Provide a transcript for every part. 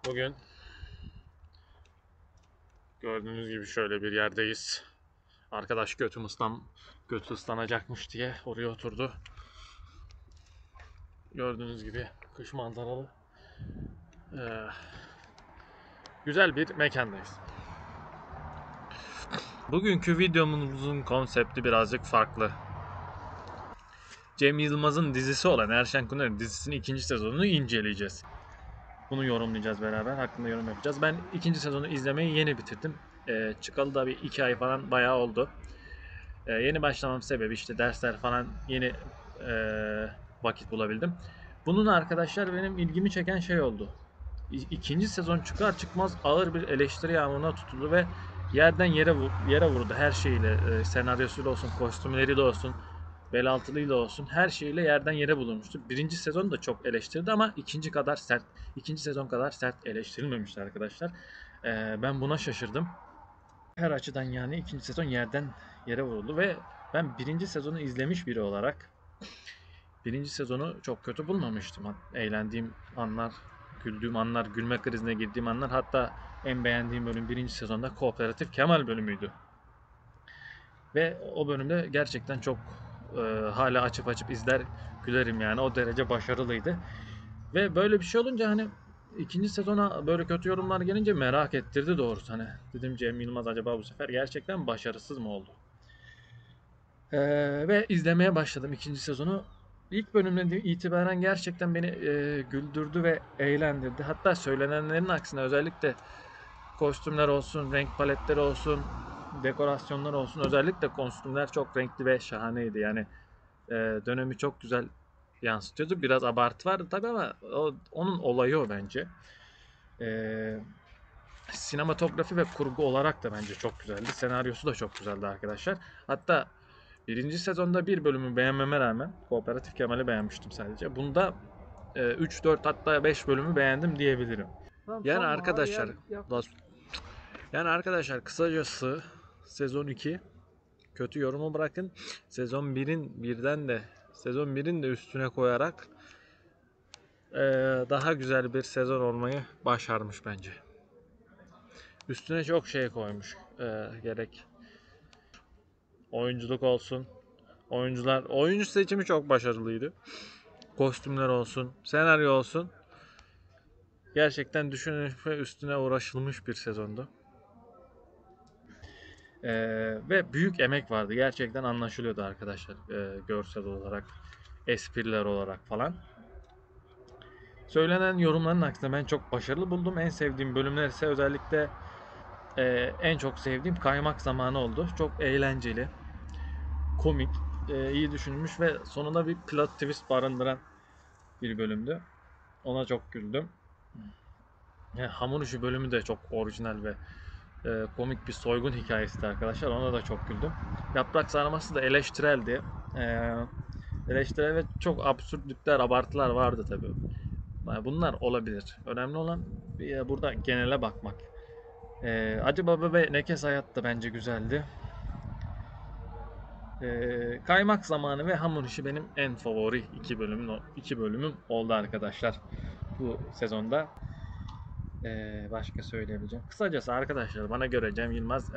Bugün gördüğünüz gibi şöyle bir yerdeyiz. Arkadaş götü ıslanacakmış diye oraya oturdu. Gördüğünüz gibi kış manzaralı ee, güzel bir mekandayız. Bugünkü videomuzun konsepti birazcık farklı. Cem Yılmaz'ın dizisi olan Erşen Kuneri'nin dizisinin ikinci sezonunu inceleyeceğiz. Bunu yorumlayacağız beraber. Hakkında yorum yapacağız. Ben ikinci sezonu izlemeyi yeni bitirdim. Çıkalı da bir 2 ay falan bayağı oldu. Yeni başlamam sebebi işte dersler falan yeni vakit bulabildim. Bunun arkadaşlar benim ilgimi çeken şey oldu. İkinci sezon çıkar çıkmaz ağır bir eleştiri yağmuruna tutuldu ve yerden yere vurdu her şeyiyle. Senaryosuyla olsun, kostümleriyle olsun, bel altılıyla olsun her şeyle yerden yere bulunmuştu. Birinci sezon da çok eleştirdi ama ikinci sezon kadar sert eleştirilmemişti arkadaşlar. Ben buna şaşırdım. Her açıdan yani ikinci sezon yerden yere vuruldu ve ben birinci sezonu izlemiş biri olarak birinci sezonu çok kötü bulmamıştım. Eğlendiğim anlar, güldüğüm anlar, gülme krizine girdiğim anlar, hatta en beğendiğim bölüm birinci sezonda Kooperatif Kemal bölümüydü. Ve o bölümde gerçekten çok hala açıp izler gülerim yani, o derece başarılıydı. Ve böyle bir şey olunca hani ikinci sezona böyle kötü yorumlar gelince merak ettirdi doğrusu. Hani dedim Cem Yılmaz acaba bu sefer gerçekten başarısız mı oldu? Ve izlemeye başladım ikinci sezonu. İlk bölümden itibaren gerçekten beni güldürdü ve eğlendirdi. Hatta söylenenlerin aksine özellikle kostümler olsun, renk paletleri olsun, dekorasyonlar olsun. Özellikle kostümler çok renkli ve şahaneydi. Yani dönemi çok güzel yansıtıyordu. Biraz abartı vardı tabii ama onun olayı o bence. E, Sinematografi ve kurgu olarak da bence çok güzeldi. Senaryosu da çok güzeldi arkadaşlar. Hatta birinci sezonda bir bölümü beğenmeme rağmen Kooperatif Kemal'i beğenmiştim sadece. Bunda 3, 4 hatta 5 bölümü beğendim diyebilirim. Tamam, Yani salma arkadaşlar, Ariel yap. yani arkadaşlar kısacası sezon 2 kötü yorumu bırakın. Sezon birin de üstüne koyarak daha güzel bir sezon olmayı başarmış bence. Üstüne çok şey koymuş. Gerek oyunculuk olsun. Oyuncu seçimi çok başarılıydı. Kostümler olsun, senaryo olsun. Gerçekten düşünülmüş ve üstüne uğraşılmış bir sezondu. Ve büyük emek vardı. Gerçekten anlaşılıyordu arkadaşlar. Görsel olarak, espriler olarak falan. Söylenen yorumların aksine ben çok başarılı buldum. En sevdiğim bölümler ise özellikle en çok sevdiğim kaymak zamanı oldu. Çok eğlenceli, komik, iyi düşünülmüş ve sonunda bir plot twist barındıran bir bölümdü. Ona çok güldüm. Hamur işi bölümü de çok orijinal ve komik bir soygun hikayesi arkadaşlar. Ona da çok güldüm. Yaprak sarması da eleştireldi. E, Eleştirel ve çok absürtlükler, abartılar vardı tabii. Yani bunlar olabilir. Önemli olan burada genele bakmak. Acı Baba ve Nekes Hayat da bence güzeldi. Kaymak zamanı ve hamur işi benim en favori iki bölümüm oldu arkadaşlar bu sezonda. Başka söyleyebileceğim. Kısacası arkadaşlar bana göre Cem Yılmaz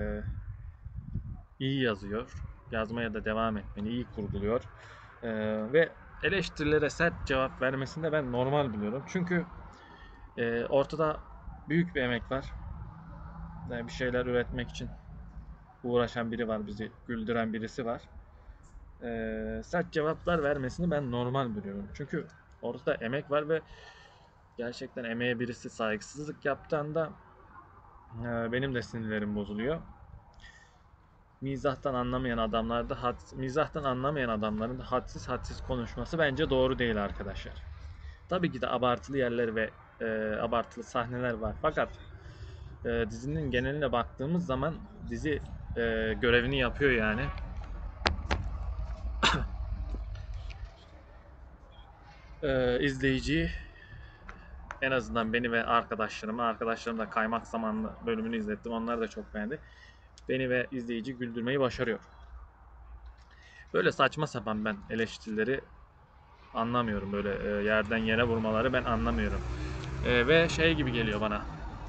iyi yazıyor. Yazmaya da devam etmeni iyi kurguluyor. Ve eleştirilere sert cevap vermesini de ben normal biliyorum. Çünkü ortada büyük bir emek var. Yani bir şeyler üretmek için uğraşan biri var, bizi güldüren birisi var. Sert cevaplar vermesini ben normal biliyorum. Çünkü ortada emek var ve gerçekten emeğe birisi saygısızlık yaptığında benim de sinirlerim bozuluyor. Mizahtan anlamayan adamların da hadsiz konuşması bence doğru değil arkadaşlar. Tabii ki de abartılı yerler ve abartılı sahneler var. Fakat dizinin geneline baktığımız zaman dizi görevini yapıyor yani. İzleyiciyi, en azından beni ve arkadaşlarım da kaymak zamanlı bölümünü izlettim. Onlar da çok beğendi. Beni ve izleyici güldürmeyi başarıyor. Böyle saçma sapan ben eleştirileri anlamıyorum. Böyle yerden yere vurmaları ben anlamıyorum. Ve şey gibi geliyor bana.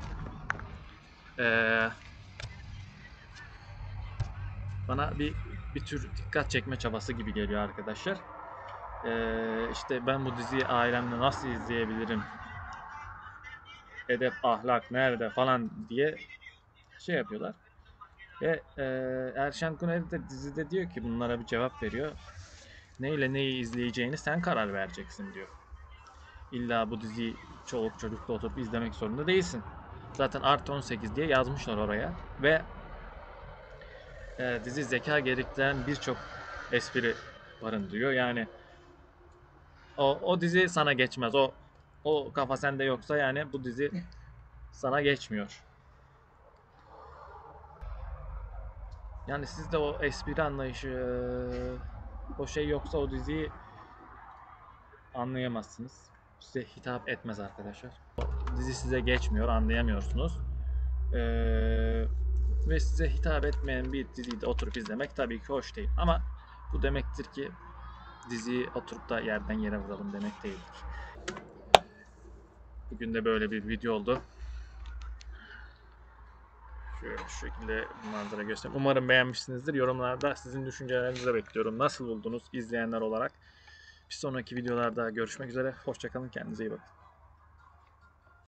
Bana bir tür dikkat çekme çabası gibi geliyor arkadaşlar. İşte ben bu diziyi ailemle nasıl izleyebilirim? Edep, ahlak nerede falan diye şey yapıyorlar. Ve Erşen Kuneri de dizide diyor ki bunlara bir cevap veriyor. Neyle neyi izleyeceğini sen karar vereceksin diyor. İlla bu diziyi çoluk çocukla oturup izlemek zorunda değilsin. Zaten artı 18 diye yazmışlar oraya. Ve dizi zeka gerektiren birçok espri barındırıyor. Yani o dizi sana geçmez. O kafa sende yoksa yani bu dizi sana geçmiyor. Yani sizde o espri anlayışı, o şey yoksa o diziyi anlayamazsınız. Size hitap etmez arkadaşlar. O dizi size geçmiyor, anlayamıyorsunuz. Ve size hitap etmeyen bir diziyi de oturup izlemek tabii ki hoş değil. Ama bu demektir ki diziyi oturup da yerden yere vuralım demek değildir. Bugün de böyle bir video oldu. Şöyle şu şekilde manzara göstereyim. Umarım beğenmişsinizdir. Yorumlarda sizin düşüncelerinizi de bekliyorum. Nasıl buldunuz izleyenler olarak? Bir sonraki videolarda görüşmek üzere. Hoşçakalın. Kendinize iyi bakın.